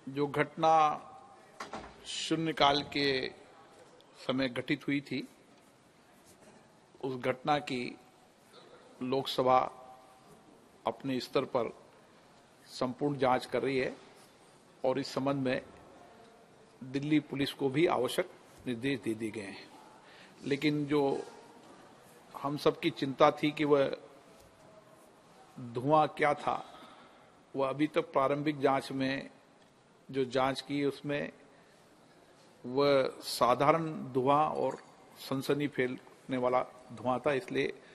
जो घटना शून्यकाल के समय घटित हुई थी, उस घटना की लोकसभा अपने स्तर पर संपूर्ण जांच कर रही है और इस संबंध में दिल्ली पुलिस को भी आवश्यक निर्देश दे दिए गए हैं। लेकिन जो हम सबकी चिंता थी कि वह धुआं क्या था, वह अभी तक प्रारंभिक जांच में जो जांच की उसमें वह साधारण धुआं और सनसनी फैलने वाला धुआं था। इसलिए